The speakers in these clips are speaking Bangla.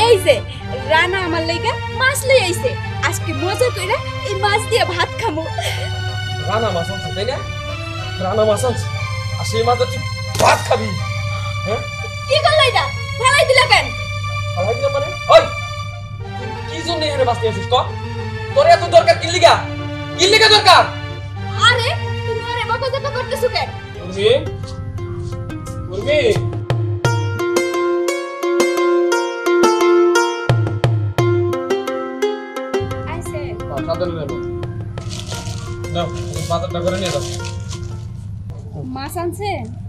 এই যে রানা আমার লাগা মাছ লই আইছে, আজকে মজা কইরা এই মাছ দিয়ে ভাত খামু। রানা মাছ আনছে তাই না? রানা মাছ আনছে আর সেই মাছ তুই ভাত খাবি? হ্যাঁ কি করলাই না ফেলাই দিলা কেন? ফেলাই দিলাম মানে? ওই কি জন্য এখানে মাছ নিয়ে আসিস ক? তোর এত দরকার কি লিগা? কি লিগা দরকার? আরে তুমি আরে বকবক করতেছো কেন? উর্মি উর্মি আইছে সাদা নেব দাও বাজারটা করে নিয়ে দাও। মাছ আনছে?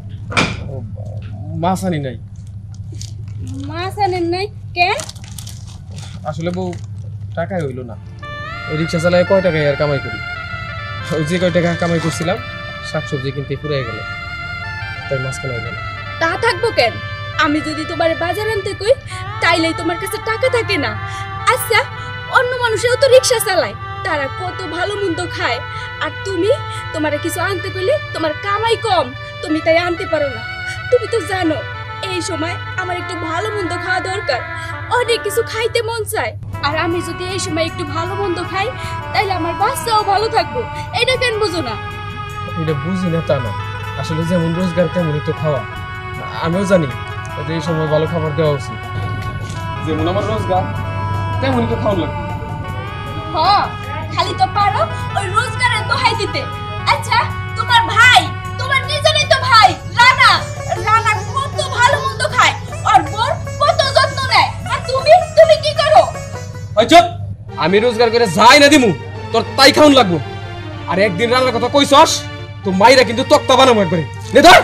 মাছ আনি নাই। মাছ আনেন নাই কেন? আসলে বউ টাকাই হইল না। ওই রিক্সা চালায় কয় টাকায় আর কামাই করি, ওই যে কয় টাকা কামাই করছিলাম শাকসবজি কিনতে ফুরাই গেল, তাই মাছ কেনা গেল। তা থাকবো কেন? আমি যদি তোমার বাজার আনতে কই তাইলেই তোমার কাছে টাকা থাকে না। আচ্ছা অন্য মানুষেও তো রিক্সা চালায়, তারা কত ভালো মন্দ খায়, আর তুমি তোমারে কিছু আনতে কইলে তোমার কামাই কম, তুমি তাই আনতে পারো না। তুমি তো জানো এই সময় আমার একটু ভালো মন্দ খাওয়া দরকার, অনেক কিছু খাইতে মন চায়, আর আমি যদি এই সময় একটু ভালো মন্দ খাই তাইলে আমার বাচ্চাও ভালো থাকবো। এটা কেন বুঝো না? এটা বুঝি না তা না, আসলে যেমন রোজগার তেমনই তো খাওয়া। আমিও জানি যে এই সময় ভালো খাবার দেওয়া উচিত, যেমন আমার রোজগার তেমনই তো খাওয়া লাগবে। হ্যাঁ খালি তো পারো ওই রোজগারের দোহাই দিতে। আচ্ছা তোমার ভাই, তোমার নিজেরই তো ভাই রানা, রানা কত ভালো মন্দ খায়, আর বোর কত যত্ন নেয়, আর তুমি তুমি কি করো? ওই চুপ, আমি রোজগার করে যাই না দিমু তোর তাই খাওন লাগবো। আর একদিন রান্নার কথা কইছস তো মাইরা কিন্তু তক্তা বানাবো একবারে। নে ধর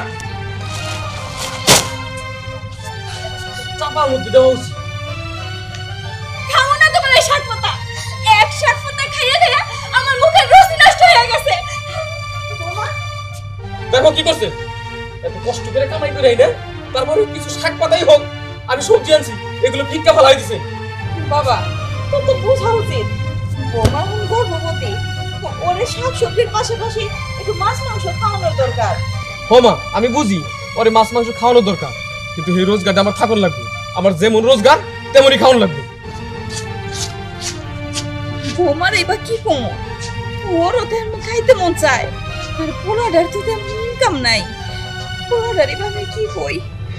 চাপার মধ্যে দেওয়া উচিত। খাও না তোমার এই শাক পাতা, এক শাক পাতা খাইয়া খাইয়া আমার মুখের রুচি নষ্ট হয়ে গেছে। দেখো কি করছে, এত কষ্ট করে কামাই করে আইনা তারপরে কিছু শাক পাতাই হোক আমি সবজি আনছি এগুলো ভিক্ষা ফেলাই দিছে। বাবা তোর তো বোঝা উচিত বৌমা এখন গর্ভবতী, ওরে শাক সবজির পাশাপাশি একটু মাছ মাংস খাওয়ানোর দরকার। হো মা আমি বুঝি ওরে মাছ মাংস খাওয়ানোর দরকার, কিন্তু এই রোজগারটা আমার থাকুন লাগবে, আমার যেমন রোজগার তেমনই খাওয়ান লাগবে। বৌমার এবার কি কমো, ওরও তেমন খাইতে মন চায়, আর পোলাডার তো তেমন ইনকাম নাই, পোলাডার এভাবে কি কই।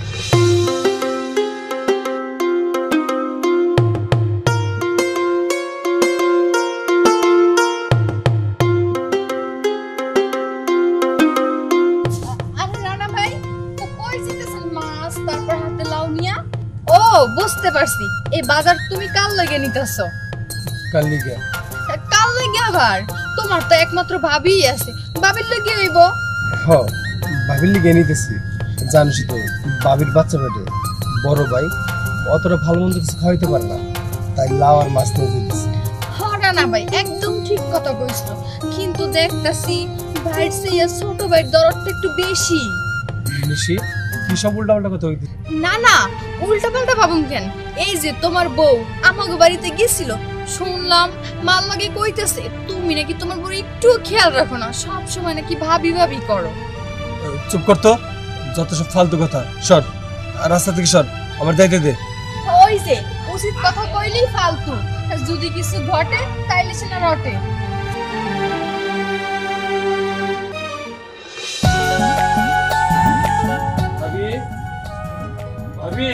ও বুঝতে পারছি, এই বাজার তুমি কাল লাগে নিতেছো? কাল লিগে কাল লাগে আবার? তোমার তো একমাত্র ভাবিই আছে, ভাবির লাগে হইব। হ ভাবির লিগে নিতেছি, জানিস তো ভাবির বাচ্চা পেটে বড় ভাই অতটা ভালো মন্দ কিছু খাওয়াইতে পারে না, তাই লাউ আর মাছ নিয়ে দিতেছি। হরা না ভাই একদম ঠিক কথা কইছো, কিন্তু দেখতাছি ভাইয়ের চেয়ে ছোট ভাইয়ের দরদটা একটু বেশি। নিশি কি সব উল্টা পাল্টা কথা হইতে? না না উল্টা পাল্টা ভাবুন কেন, এই যে তোমার বউ আমাকে বাড়িতে গেছিল, শুনলাম মাল লাগে কইতেছে তুমি নাকি তোমার বউ একটু খেয়াল রাখো না, সব সময় নাকি ভাবি ভাবি করো। চুপ কর তো, যত সব ফালতু কথা, সর রাস্তা থেকে সর, আমার যাইতে দে। ওই যে উচিত কথা কইলেই ফালতু, যদি কিছু ঘটে তাইলে সেটা রটে। ভাবি ভাবি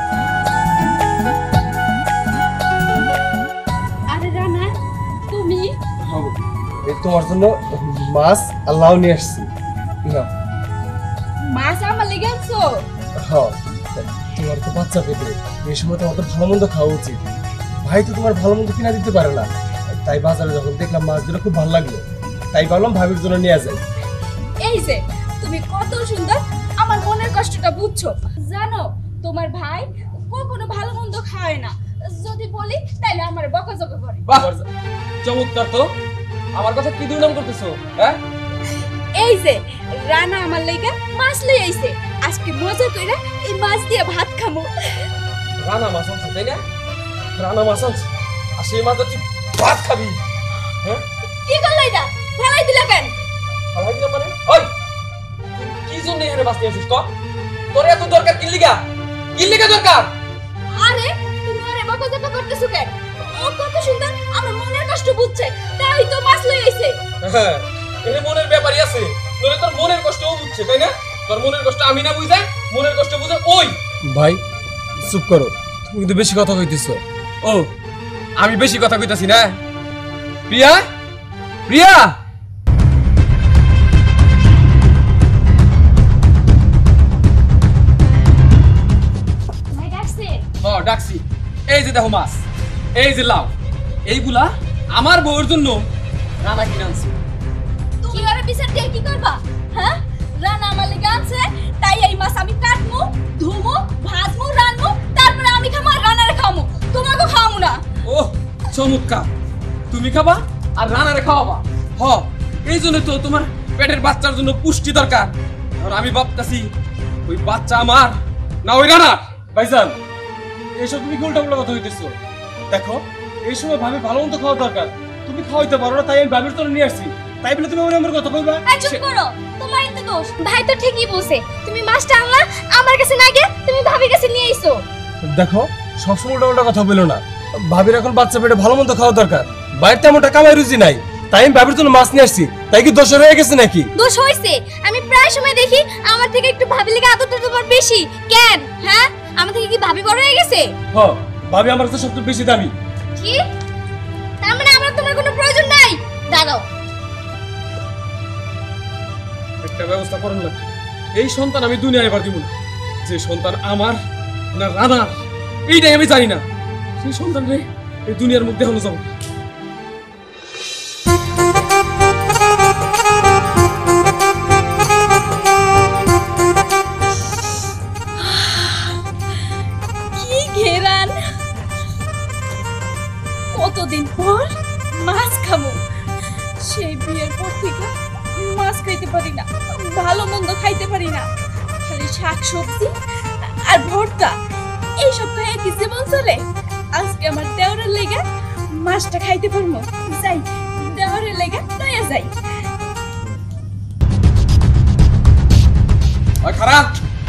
আরে রানা তুমি? এই তোমার জন্য মাছ আর লাউ নিয়ে আসছি। না মাছ আমার লেগে আনছো? হ্যাঁ তোমার তো বাচ্চা পেটে, এই সময় তোমার তো ভালো মন্দ খাওয়া উচিত। ভাই তো তোমার ভালো মন্দ কিনা দিতে পারে না, তাই বাজারে যখন দেখলাম মাছ দুটো খুব ভালো লাগলো, তাই ভাবলাম ভাবির জন্য নিয়ে যাই। এই যে তুমি কত সুন্দর আমার মনের কষ্টটা বুঝছো। জানো তোমার ভাই কখনো ভালো মন্দ খায় না, যদি বলি তাইলে আমার বকাঝকা করে। বাহ চমৎকার তো, আমার কথা কি দুর্নাম করতেছো? হ্যাঁ এই যে রানা আমার লাগা মাছ লই আইছে, আজকে মজা কইরা এই মাছ দিয়ে ভাত খামু। রানা মাছ আনছে তাই না? রানা মাছ আনছে আর সেই মাছ তুই ভাত খাবি? হ্যাঁ কি করলাই না ফেলাই দিলা কেন? ফেলাই দিলাম মানে? ওই কি জন্য এখানে মাছ নিয়ে আসিস ক? তোর এত দরকার কি লিগা? কি লিগা দরকার? আরে তুমি আরে কথা করতেছো কেন? ও কত সুন্দর আমার মনের কষ্ট বুঝছে, তাই তো মাছ লই আইছে। হ্যাঁ এর মনের ব্যাপারই আছে, নইলে তোর মনের কষ্ট ও বুঝছে তাই না? তোর মনের কষ্ট আমি না বুঝাই, মনের কষ্ট বুঝে ওই। ভাই চুপ করো, তুমি কিন্তু বেশি কথা কইতেছো। ও আমি বেশি কথা কইতাছি না? প্রিয়া, প্রিয়া, ভাই ডাকছে। ডাকছি। এই যে দেখো মাছ, এই যে লাউ, এইগুলা আমার বউয়ের জন্য রানা কিনে আনছি। তুমি আরে বিচার দিয়ে কি করবা? হ্যাঁ, রানা আমার লাগি আনছে, তাই এই মাছ আমি কাটমু, ধুমু, ভাজমু, রানমু, তারপরে আমি খামু আর রানারে খামু, তোমাকে খামু না। ও চমৎকার, তুমি খাবা আর রানারে খাওয়াবা। হ এই জন্য তো তোমার পেটের বাচ্চার জন্য পুষ্টি দরকার। আর আমি ভাবতাছি ওই বাচ্চা আমার না ওই রানার। ভাইজান এসব তুমি কি উল্টা কথা হইতেছো? দেখো এই সময় ভাবি ভালো মতো খাওয়া দরকার, তুমি খাওয়াইতে পারো না, তাই আমি ভাবির জন্য নিয়ে আসছি। তাই বলে তুমি আমার কথা কইবা? এই চুপ করো, তোমার এত দোষ। ভাই তো ঠিকই বলছে, তুমি মাছটা আনলা আমার কাছে না গিয়ে তুমি ভাবির কাছে নিয়ে আইছো। দেখো সবসময় উল্টা উল্টা কথা বলো না, ভাবির এখন বাচ্চা পেটে ভালো মতো খাওয়া দরকার। বাইরে তেমনটা কামাই রুচি নাই, তাই আমি ভাবির জন্য মাছ নিয়ে আসছি। তাই কি দোষ হয়ে গেছে নাকি? দোষ হইছে, আমি প্রায় সময় দেখি আমার থেকে একটু ভাবি লেগে আদরটা তোমার বেশি। কেন? হ্যাঁ, আমার থেকে কি ভাবি বড় হয়ে গেছে? হ ভাবি আমার কাছে সবচেয়ে বেশি দামি। কি? তার মানে আমার তোমার কোনো প্রয়োজন নাই? দাঁড়াও, একটা ব্যবস্থা করুন না। এই সন্তান আমি দুনিয়ায় এবার দিব না। যে সন্তান আমার না রানার এইটাই আমি জানি না, সেই সন্তান রে এই দুনিয়ার মধ্যে হলো যাবো। কি ঘেরান! কতদিন পর মাছ খাবো। সেই বিয়ের পর থেকে মাছ খাইতে পারি না, ভালো মন্দ খাইতে পারি না, খালি শাক সবজি আর ভর্তা এইসব খাইয়ে কি জীবন চলে? আজকে আমার দেওরের লেগে মাছটা খাইতে পারবো। যাই, দেওরের লেগে লইয়া যাই। ওই খারাপ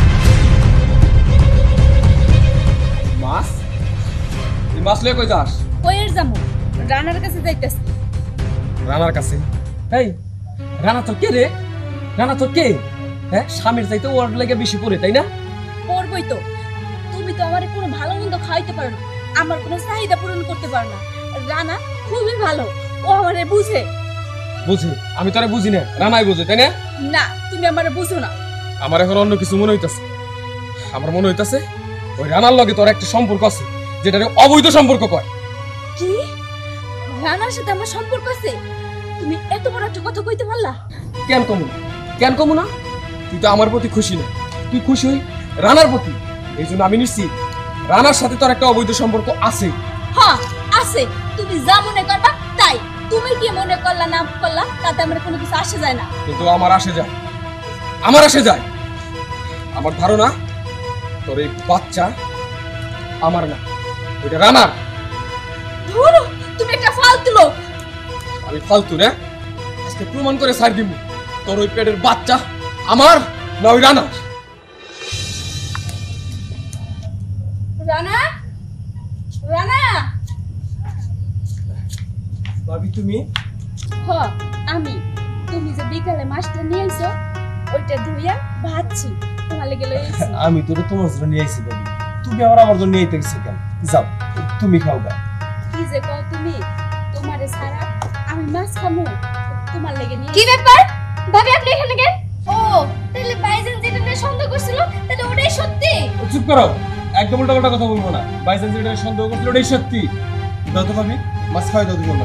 মাছ, এই মাছ লয়ে কই যাস? কইয়ের যামু, রানার কাছে যাইতেছি। রানার কাছে? এই রানা তো কে রে? রানা তো কে? হ্যাঁ স্বামীর চাইতে ওর লেগে বেশি পড়ে তাই না? পড়বই তো। তুমি তো আমারে কোনো ভালো মন্দ খাইতে পারো না, আমার কোনো চাহিদা পূরণ করতে পারো না। রানা খুবই ভালো, ও আমারে বুঝে। বুঝি? আমি তোরে বুঝি না, রানাই বুঝে তাই না? না, তুমি আমারে বুঝো না। আমার এখন অন্য কিছু মনে হইতাছে। আমার মনে হইতাছে ওই রানার লগে তোর একটা সম্পর্ক আছে, যেটা অবৈধ সম্পর্ক কয়। কি? রানার সাথে আমার সম্পর্ক আছে? তুমি এত বড় একটা কথা কইতে পারলা? কেন কমু না? কেন কমু না? তুই তো আমার প্রতি খুশি না, তুই খুশি হই রানার প্রতি। এই জন্য আমি নিশ্চিত রানার সাথে তোর একটা অবৈধ সম্পর্ক আছে। হ্যাঁ আছে, তুমি যা মনে করবা তাই। তুমি কি মনে করলা না করলা তাতে আমার কোনো কিছু আসে যায় না। কিন্তু আমার আসে যায়, আমার আসে যায়। আমার ধারণা তোর এই বাচ্চা আমার না, ওইটা রানার। ধুরো, তুমি একটা ফালতু লোক। আমি ফালতু না? আজকে প্রমাণ করে ছাড় দিব তোর ওই পেটের বাচ্চা আমার না ওই রানার। রানা, রানা। ভাবি তুমি? হ আমি। তুমি যে বিকালে মাছটা নিয়ে আইছো, ওইটা ধুইয়া ভাজছি, তোমার লেগে লই আইছি। আমি তো তোমার জন্য নিয়ে আইছি ভাবি, তুমি আবার আমার জন্য নিয়ে আইতেছো কেন? যাও তুমি খাও গা। কি যে কও তুমি, তোমারে ছাড়া আমি মাছ খামু, তোমার লেগে নিয়ে। কি ব্যাপার ভাবি, আপনি এখানে কেন? ও তাহলে ভাইজান যেটা নিয়ে সন্দেহ করছিল তাহলে ওটাই সত্যি? চুপ করো, একদম উল্টা উল্টা কথা বলবো না। বাইচান যেটা সন্দেহ করছিল ওটাই সত্যি। দাও তো ভাবি, মাছ খাওয়াই দাও তুমি আমার।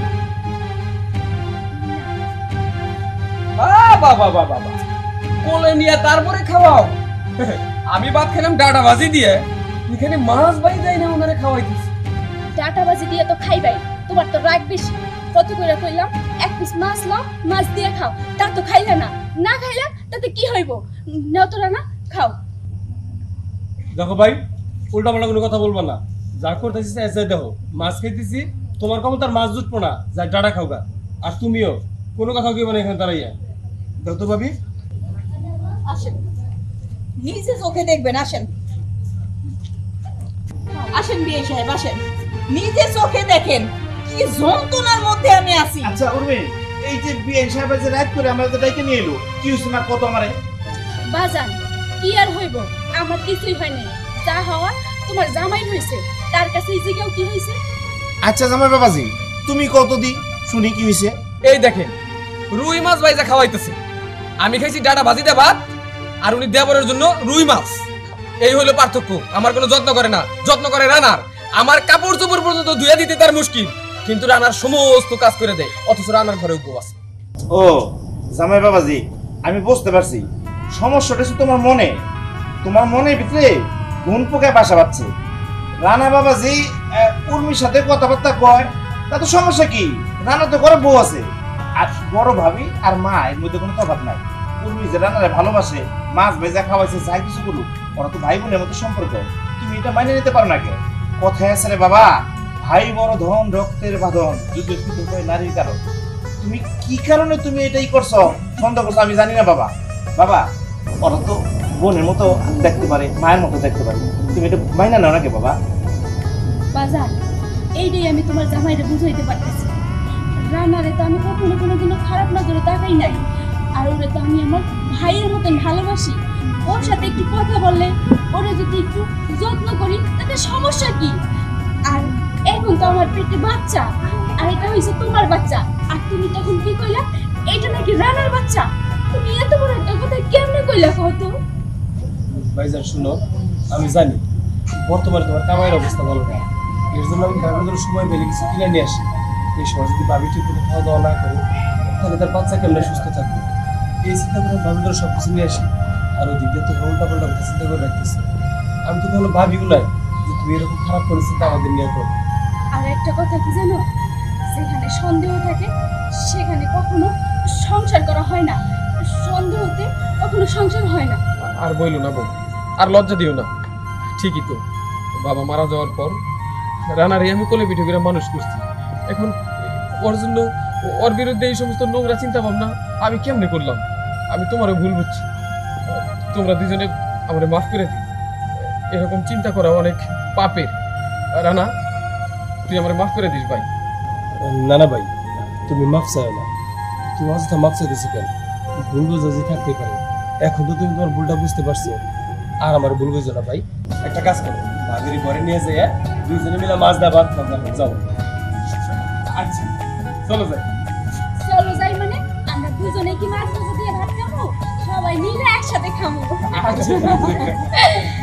বাবা বাবা বাবা, কোলে নিয়ে তারপরে খাওয়াও? আমি ভাত খেলাম ডাটা ভাজি দিয়ে, এখানে মাছ ভাই যাই না ওনারে খাওয়াইতেছি। ডাটা বাজি দিয়ে তো খাইবাই, তোমার তো রাগ বেশি। কত করে কইলাম এক পিস মাছ নাও, মাছ দিয়ে খাও, তা তো খাইলা না। না খাইলা তাতে কি হইব? নাও তো রানা, খাও। দেখো ভাই, উল্টা পাল্টা কোনো কথা বলবো না। যা করতেছি এসে দেখো, মাছ খাইতেছি, তোমার ক্ষমতার মাছ জুটবো না, যা ডাটা খাওগা। আর তুমিও কোনো কথা কইবা না এখানে দাঁড়াইয়া। দাও তো ভাবি। আসেন, নিজে চোখে দেখবেন। আসেন আসেন বিয়ে সাহেব, আসেন। নিজে চোখে দেখেন কি যন্ত্রণার মধ্যে আমি আছি। আচ্ছা উর্মি, এই যে বিএন সাহেব যে রাত করে আমার ডাইকে নিয়ে এলো, কি হয়েছে মা কত আমারে? বাজান কি আর হইব, আমার কিছুই হয় নাই, যা হওয়া তোমার জামাই হয়েছে, তার কাছে এই জিগাও কি হয়েছে। আচ্ছা জামাই বাবাজি, তুমি কত দি শুনি কি হয়েছে? এই দেখেন রুই মাছ ভাইজা খাওয়াইতেছে, আমি খাইছি ডাটা ভাজিতে ভাত, আর উনি দেবরের জন্য রুই মাছ। এই হলো পার্থক্য। আমার কোনো যত্ন করে না, যত্ন করে রানার। আমার কাপড় চোপড় পর্যন্ত ধুয়ে দিতে তার মুশকিল, কিন্তু রানার সমস্ত কাজ করে দেয়, অথচ রানার ঘরে উপবাস। ও জামাই বাবাজি, আমি বুঝতে পারছি সমস্যাটা হচ্ছে তোমার মনের ভিতরে ঘুন পোকায় বাসা বাঁধছে। রানা বাবাজি উর্মির সাথে কথাবার্তা কয়, তা তো সমস্যা কি? রানা তো ঘরে বউ আছে, আর বড় ভাবি আর মা এর মধ্যে কোনো তফাৎ নাই। উর্মি যে রানারে ভালোবাসে, মাছ ভেজা খাওয়াইছে, যাই কিছু করুক, ওরা তো ভাই বোনের মতো সম্পর্ক। তুমি এটা মাইনে নিতে পারো না কেন? কথায় আছে রে বাবা, ভাই বড় ধন রক্তের বাঁধন, যুদ্ধে শুধু নারীর কারণ। তুমি কি কারণে তুমি এটাই করছো, সন্দেহ করছো আমি জানি না বাবা। বাবা ওরা তো বোনের মতো দেখতে পারে, মায়ের মতো দেখতে পারে, তুমি এটা মাইনা নাও নাকি বাবা? বাজান এইটাই আমি তোমার জামাইরে বুঝাইতে পারতেছি। রানারে তো আমি কখনো কোনোদিনও খারাপ নজরে তাকাই নাই, আর ওরে তো আমি আমার ভাইয়ের মতন ভালোবাসি। ওর সাথে একটু কথা বললে, ওরে যদি একটু যত্ন করি, তাতে সমস্যা কি? আর এখন তো আমার পেটে বাচ্চা, আর এটা হইছে তোমার বাচ্চা, আর তুমি তখন কি কইলা এটা নাকি রানার বাচ্চা? তুমি এত বড় একটা কথা কেমনে কইলা কতো? ভাইজান শুনো, আমি জানি বর্তমানে তোমার কামাইয়ের অবস্থা ভালো না, এর জন্য আমি ভাবির সময় পেলে কিছু কিনে নিয়ে আসি। এই সময় যদি ভাবি ঠিক মতো খাওয়া দাওয়া না করে, তাহলে তার বাচ্চা কেমন সুস্থ থাকবে, এই চিন্তা করে ভাবির সব কিছু নিয়ে আসি। আর ওই দিক দিয়ে তো উল্টা পাল্টা কথা চিন্তা করে রাখতেছি। আমি তো কখনো ভাবিও নাই যে তুমি এরকম খারাপ পরিস্থিতি আমাদের নিয়ে করো। আর একটা কথা কি জানো, যেখানে সন্দেহ থাকে সেখানে কখনো সংসার করা হয় না, সন্দেহতে কখনো সংসার হয় না। আর বইলো না বউ, আর লজ্জা দিও না। ঠিকই তো, বাবা মারা যাওয়ার পর রানারে আমি কোলে পিঠে করে মানুষ করছি। এখন ওর জন্য, ওর বিরুদ্ধে এই সমস্ত নোংরা চিন্তা ভাবনা আমি কেমনে করলাম? আমি তোমারও ভুল বুঝছি, তোমরা দুজনে আমার মাফ করে দিই। এরকম চিন্তা করা অনেক পাপের। রানা, তুই আমার মাফ করে দিস ভাই। না না ভাই, তুমি মাফ চাও না, তুমি অযথা মাফ চাইতেছো কেন? ভুল বুঝাবুঝি থাকতেই পারে, এখন তো তুমি তোমার ভুলটা বুঝতে পারছো, আর আমার ভুল বুঝো না ভাই। একটা কাজ করো, ভাবির ঘরে নিয়ে যাই, দুইজনে মিলে মাছ দা ভাত খাওয়া যাও। আচ্ছা চলো যাই। চলো যাই মানে আমরা দুজনে কি মাছ ভাজা দিয়ে ভাত খাবো? সবাই মিলে একসাথে খাবো। আচ্ছা